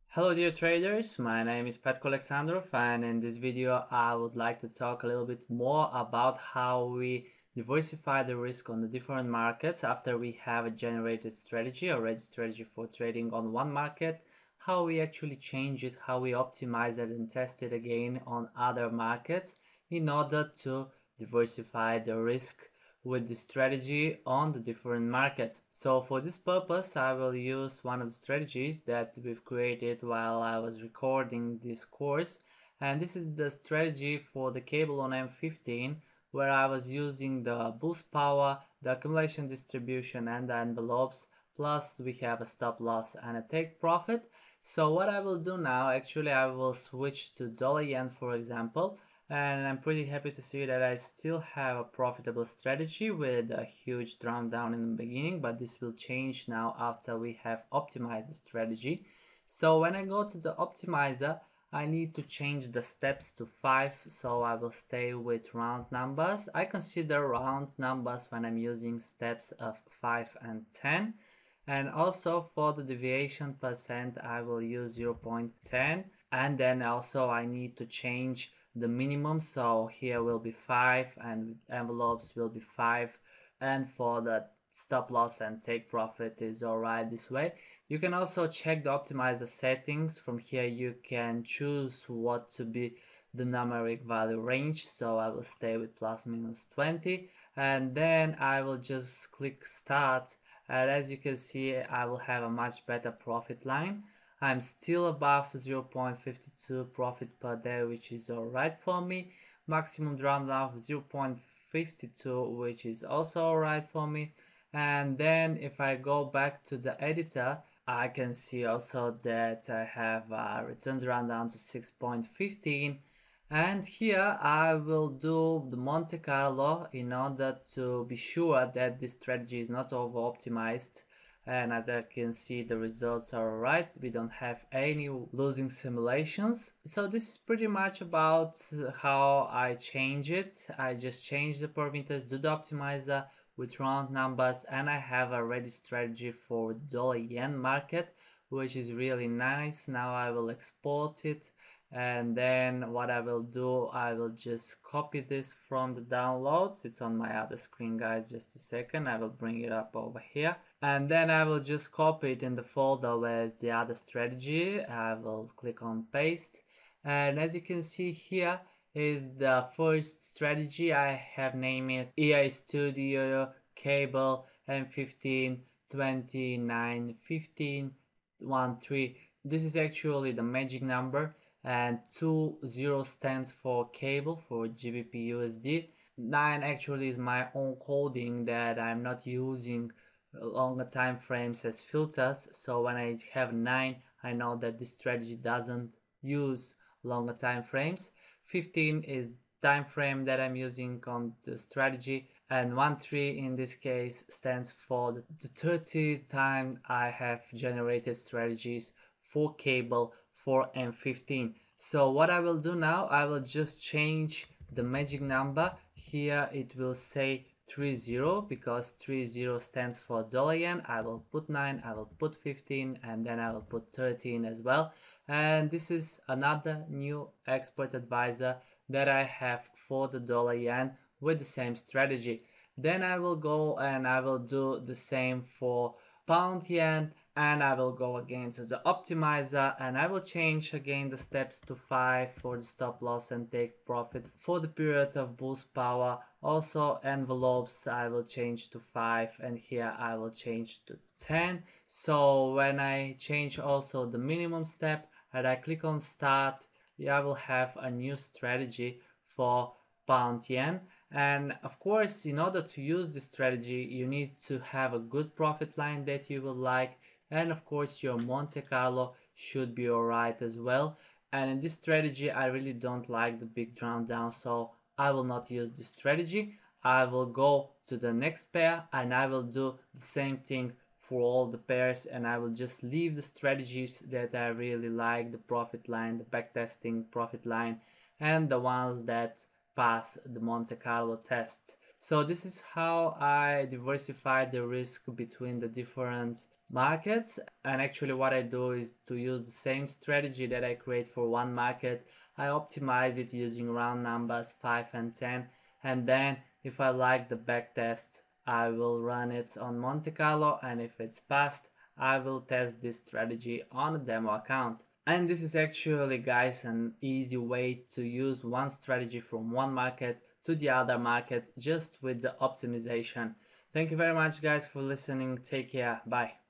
Hello dear traders, my name is Petko Aleksandrov, and in this video I would like to talk a little bit more about how we diversify the risk on the different markets after we have a generated strategy, already strategy for trading on one market, how we actually change it, how we optimize it and test it again on other markets in order to diversify the risk with the strategy on the different markets. So for this purpose I will use one of the strategies that we've created while I was recording this course, and this is the strategy for the cable on M15, where I was using the boost power, the accumulation distribution and the envelopes, plus we have a stop loss and a take profit. So what I will do now, actually I will switch to dollar yen for example, and I'm pretty happy to see that I still have a profitable strategy with a huge drawdown in the beginning, but this will change now after we have optimized the strategy. So when I go to the optimizer, I need to change the steps to 5, so I will stay with round numbers. I consider round numbers when I'm using steps of 5 and 10. And also for the deviation percent I will use 0.10, and then also I need to change the minimum, so here will be 5 and envelopes will be 5, and for the stop loss and take profit is alright this way. You can also check the optimizer settings. From here you can choose what to be the numeric value range, so I will stay with plus minus 20, and then I will just click start, and as you can see I will have a much better profit line. I'm still above 0.52 profit per day, which is alright for me. Maximum drawdown of 0.52, which is also alright for me. And then if I go back to the editor, I can see also that I have a return drawdown to 6.15. And here I will do the Monte Carlo in order to be sure that this strategy is not over optimized. And as I can see, the results are right. We don't have any losing simulations. So this is pretty much about how I change it. I just change the parameters, do the optimizer with round numbers, and I have a ready strategy for dollar yen market, which is really nice. Now I will export it, and then what I will do, I will just copy this from the downloads. It's on my other screen, guys, just a second. I will bring it up over here, and then I will just copy it in the folder where's the other strategy. I will click on paste, and as you can see here is the first strategy. I have named it EA Studio Cable M15 29 15 13. This is actually the magic number, and 20 stands for cable for GBP USD. 9 actually is my own coding that I'm not using longer time frames as filters, so when I have 9 I know that this strategy doesn't use longer time frames. 15 is time frame that I'm using on the strategy, and 13 in this case stands for the 30 time I have generated strategies for cable for M15. So what I will do now, I will just change the magic number. Here it will say 30 because 30 stands for dollar yen. I will put 9, I will put 15, and then I will put 13 as well. And this is another new expert advisor that I have for the dollar yen with the same strategy. Then I will go and I will do the same for pound yen, and I will go again to the optimizer and I will change again the steps to 5 for the stop loss and take profit for the period of boost power. Also envelopes I will change to 5, and here I will change to 10. So when I change also the minimum step and I click on start, I will have a new strategy for pound yen. And of course, in order to use this strategy you need to have a good profit line that you will like, and of course your Monte Carlo should be alright as well. And in this strategy I really don't like the big drawdown, so I will not use this strategy. I will go to the next pair and I will do the same thing for all the pairs, and I will just leave the strategies that I really like, the profit line, the backtesting profit line, and the ones that pass the Monte Carlo test. So this is how I diversify the risk between the different markets. And actually what I do is to use the same strategy that I create for one market. I optimize it using round numbers 5 and 10, and then if I like the backtest, I will run it on Monte Carlo, and if it's passed, I will test this strategy on a demo account. And this is actually, guys, an easy way to use one strategy from one market to the other market just with the optimization. Thank you very much, guys, for listening. Take care. Bye.